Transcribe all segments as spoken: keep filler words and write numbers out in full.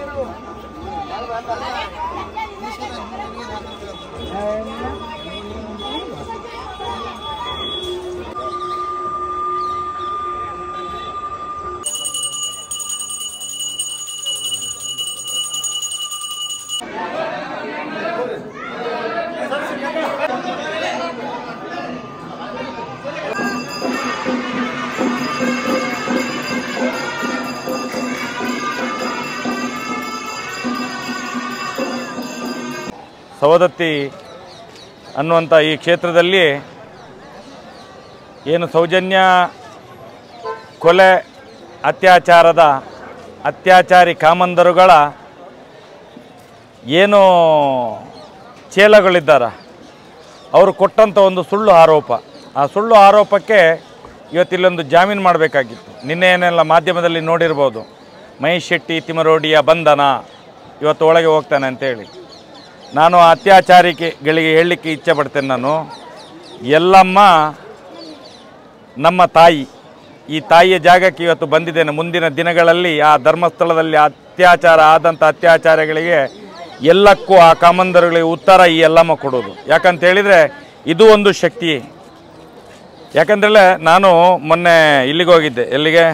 ಸವದತ್ತಿ ಅನ್ನುವಂಥ ಈ ಕ್ಷೇತ್ರದಲ್ಲಿ ಏನು ಸೌಜನ್ಯ ಕೊಲೆ ಅತ್ಯಾಚಾರದ ಅತ್ಯಾಚಾರಿ ಕಾಮಂದರುಗಳ ಏನು ಚೇಲಗಳಿದ್ದಾರೆ ಅವರು ಕೊಟ್ಟಂಥ ಒಂದು ಸುಳ್ಳು ಆರೋಪ, ಆ ಸುಳ್ಳು ಆರೋಪಕ್ಕೆ ಇವತ್ತಿಲ್ಲೊಂದು ಜಾಮೀನು ಮಾಡಬೇಕಾಗಿತ್ತು. ನಿನ್ನೆ ಏನೆಲ್ಲ ಮಾಧ್ಯಮದಲ್ಲಿ ನೋಡಿರ್ಬೋದು, ಮಹೇಶ್ ಶೆಟ್ಟಿ ತಿಮರೋಡಿಯ ಬಂಧನ, ಇವತ್ತು ಒಳಗೆ ಹೋಗ್ತಾನೆ ಅಂತೇಳಿ. ನಾನು ಅತ್ಯಾಚಾರಿಗಳಿಗೆ ಹೇಳಲಿಕ್ಕೆ ಇಚ್ಛೆ ಪಡ್ತೇನೆ. ನಾನು ಎಲ್ಲಮ್ಮ ನಮ್ಮ ತಾಯಿ, ಈ ತಾಯಿಯ ಜಾಗಕ್ಕೆ ಇವತ್ತು ಬಂದಿದ್ದೇನೆ. ಮುಂದಿನ ದಿನಗಳಲ್ಲಿ ಆ ಧರ್ಮಸ್ಥಳದಲ್ಲಿ ಅತ್ಯಾಚಾರ ಆದಂಥ ಅತ್ಯಾಚಾರಗಳಿಗೆ ಎಲ್ಲಕ್ಕೂ ಆ ಕಾಮಂದರುಗಳಿಗೆ ಉತ್ತರ ಈ ಎಲ್ಲಮ್ಮ ಕೊಡೋದು. ಯಾಕಂತ ಹೇಳಿದರೆ ಇದು ಒಂದು ಶಕ್ತಿ. ಯಾಕಂದರೆ ನಾನು ಮೊನ್ನೆ ಇಲ್ಲಿಗೆ ಹೋಗಿದ್ದೆ, ಎಲ್ಲಿಗೆ,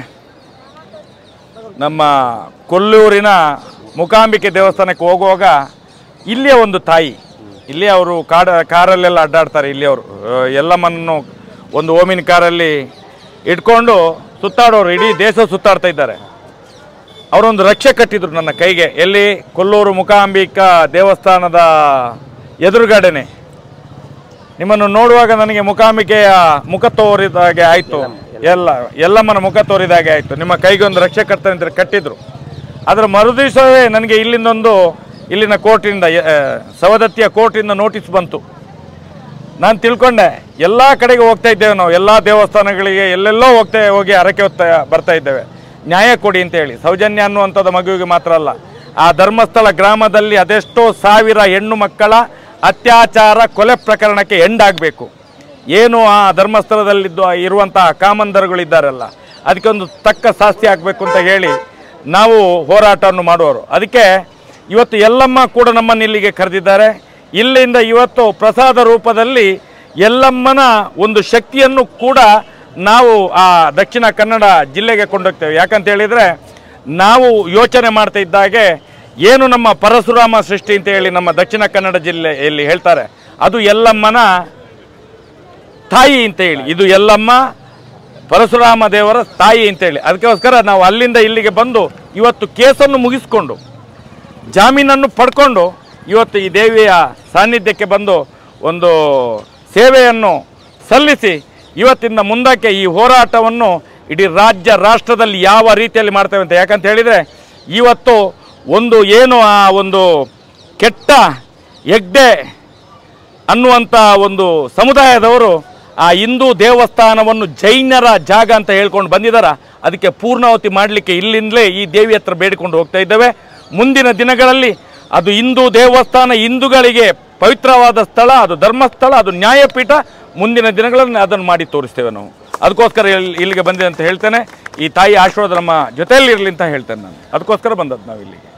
ನಮ್ಮ ಕೊಲ್ಲೂರಿನ ಮೂಕಾಂಬಿಕೆ ದೇವಸ್ಥಾನಕ್ಕೆ ಹೋಗುವಾಗ ಇಲ್ಲಿಯ ಒಂದು ತಾಯಿ, ಇಲ್ಲಿ ಅವರು ಕಾಡ ಕಾರಲ್ಲೆಲ್ಲ ಅಡ್ಡಾಡ್ತಾರೆ. ಇಲ್ಲಿ ಅವರು ಎಲ್ಲಮ್ಮನ್ನು ಒಂದು ಓಮಿನ ಕಾರಲ್ಲಿ ಇಟ್ಕೊಂಡು ಸುತ್ತಾಡೋರು, ಇಡೀ ದೇಶ ಸುತ್ತಾಡ್ತಾ ಇದ್ದಾರೆ. ಅವರೊಂದು ರಕ್ಷೆ ಕಟ್ಟಿದ್ರು ನನ್ನ ಕೈಗೆ, ಎಲ್ಲಿ, ಕೊಲ್ಲೂರು ಮೂಕಾಂಬಿಕಾ ದೇವಸ್ಥಾನದ ಎದುರುಗಡೆನೆ. ನಿಮ್ಮನ್ನು ನೋಡುವಾಗ ನನಗೆ ಮೂಕಾಂಬಿಕೆಯ ಮುಖ ತೋರಿದಾಗೆ ಆಯಿತು, ಎಲ್ಲ ಎಲ್ಲಮ್ಮನ ಮುಖ ತೋರಿದಾಗೆ ಆಯಿತು. ನಿಮ್ಮ ಕೈಗೆ ಒಂದು ರಕ್ಷೆ ಕಟ್ತಾರೆ ಕಟ್ಟಿದ್ರು. ಅದರ ಮರುದಿವಸವೇ ನನಗೆ ಇಲ್ಲಿಂದೊಂದು ಇಲ್ಲಿನ ಕೋರ್ಟಿಂದ, ಸವದತ್ತಿಯ ಕೋರ್ಟಿಂದ ನೋಟಿಸ್ ಬಂತು. ನಾನು ತಿಳ್ಕೊಂಡೆ ಎಲ್ಲ ಕಡೆಗೆ ಹೋಗ್ತಾ ಇದ್ದೇವೆ ನಾವು, ಎಲ್ಲ ದೇವಸ್ಥಾನಗಳಿಗೆ ಎಲ್ಲೆಲ್ಲೋ ಹೋಗ್ತಾ ಹೋಗಿ ಹರಕೆ ಹೊತ್ತ ಬರ್ತಾ ಇದ್ದೇವೆ, ನ್ಯಾಯ ಕೊಡಿ ಅಂತ ಹೇಳಿ. ಸೌಜನ್ಯ ಅನ್ನುವಂಥದ್ದು ಮಗುವಿಗೆ ಮಾತ್ರ ಅಲ್ಲ, ಆ ಧರ್ಮಸ್ಥಳ ಗ್ರಾಮದಲ್ಲಿ ಅದೆಷ್ಟೋ ಸಾವಿರ ಹೆಣ್ಣು ಮಕ್ಕಳ ಅತ್ಯಾಚಾರ ಕೊಲೆ ಪ್ರಕರಣಕ್ಕೆ ಎಂಡಾಗಬೇಕು. ಏನು ಆ ಧರ್ಮಸ್ಥಳದಲ್ಲಿದ್ದು ಇರುವಂತಹ ಕಾಮಂದರುಗಳಿದ್ದಾರಲ್ಲ, ಅದಕ್ಕೆ ಒಂದು ತಕ್ಕ ಶಾಸ್ತಿ ಆಗಬೇಕು ಅಂತ ಹೇಳಿ ನಾವು ಹೋರಾಟವನ್ನು ಮಾಡುವವರು. ಅದಕ್ಕೆ ಇವತ್ತು ಎಲ್ಲಮ್ಮ ಕೂಡ ನಮ್ಮನ್ನು ಇಲ್ಲಿಗೆ ಕರೆದಿದ್ದಾರೆ. ಇಲ್ಲಿಂದ ಇವತ್ತು ಪ್ರಸಾದ ರೂಪದಲ್ಲಿ ಎಲ್ಲಮ್ಮನ ಒಂದು ಶಕ್ತಿಯನ್ನು ಕೂಡ ನಾವು ಆ ದಕ್ಷಿಣ ಕನ್ನಡ ಜಿಲ್ಲೆಗೆ ಕೊಂಡೋಗ್ತೇವೆ. ಯಾಕಂತ ಹೇಳಿದರೆ ನಾವು ಯೋಚನೆ ಮಾಡ್ತಾ ಇದ್ದಾಗೆ ಏನು ನಮ್ಮ ಪರಶುರಾಮ ಸೃಷ್ಟಿ ಅಂತ ಹೇಳಿ ನಮ್ಮ ದಕ್ಷಿಣ ಕನ್ನಡ ಜಿಲ್ಲೆಯಲ್ಲಿ ಹೇಳ್ತಾರೆ, ಅದು ಎಲ್ಲಮ್ಮನ ತಾಯಿ ಅಂತ ಹೇಳಿ, ಇದು ಎಲ್ಲಮ್ಮ ಪರಶುರಾಮ ದೇವರ ತಾಯಿ ಅಂತೇಳಿ. ಅದಕ್ಕೋಸ್ಕರ ನಾವು ಅಲ್ಲಿಂದ ಇಲ್ಲಿಗೆ ಬಂದು ಇವತ್ತು ಕೇಸನ್ನು ಮುಗಿಸ್ಕೊಂಡು ಜಾಮೀನನ್ನು ಪಡ್ಕೊಂಡು ಇವತ್ತು ಈ ದೇವಿಯ ಸಾನ್ನಿಧ್ಯಕ್ಕೆ ಬಂದು ಒಂದು ಸೇವೆಯನ್ನು ಸಲ್ಲಿಸಿ ಇವತ್ತಿಂದ ಮುಂದಕ್ಕೆ ಈ ಹೋರಾಟವನ್ನು ಇಡೀ ರಾಜ್ಯ ರಾಷ್ಟ್ರದಲ್ಲಿ ಯಾವ ರೀತಿಯಲ್ಲಿ ಮಾಡ್ತೇವೆ ಅಂತ. ಯಾಕಂತ ಹೇಳಿದರೆ ಇವತ್ತು ಒಂದು ಏನು ಆ ಒಂದು ಕೆಟ್ಟ ಹೆಗ್ಡೆ ಅನ್ನುವಂಥ ಒಂದು ಸಮುದಾಯದವರು ಆ ಹಿಂದೂ ದೇವಸ್ಥಾನವನ್ನು ಜೈನರ ಜಾಗ ಅಂತ ಹೇಳ್ಕೊಂಡು ಬಂದಿದ್ದಾರೆ. ಅದಕ್ಕೆ ಪೂರ್ಣಾವತಿ ಮಾಡಲಿಕ್ಕೆ ಇಲ್ಲಿಂದಲೇ ಈ ದೇವಿ ಹತ್ರ ಬೇಡಿಕೊಂಡು ಹೋಗ್ತಾ ಇದ್ದೇವೆ. ಮುಂದಿನ ದಿನಗಳಲ್ಲಿ ಅದು ಹಿಂದೂ ದೇವಸ್ಥಾನ, ಹಿಂದೂಗಳಿಗೆ ಪವಿತ್ರವಾದ ಸ್ಥಳ, ಅದು ಧರ್ಮಸ್ಥಳ, ಅದು ನ್ಯಾಯಪೀಠ. ಮುಂದಿನ ದಿನಗಳಲ್ಲಿ ಅದನ್ನು ಮಾಡಿ ತೋರಿಸ್ತೇವೆ ನಾವು. ಅದಕ್ಕೋಸ್ಕರ ಇಲ್ಲಿಗೆ ಬಂದಿದೆ ಅಂತ ಹೇಳ್ತೇನೆ. ಈ ತಾಯಿ ಆಶೀರ್ವಾದ ನಮ್ಮ ಜೊತೆಯಲ್ಲಿರಲಿ ಅಂತ ಹೇಳ್ತೇನೆ ನಾನು. ಅದಕ್ಕೋಸ್ಕರ ಬಂದದ್ದು ನಾವು ಇಲ್ಲಿಗೆ.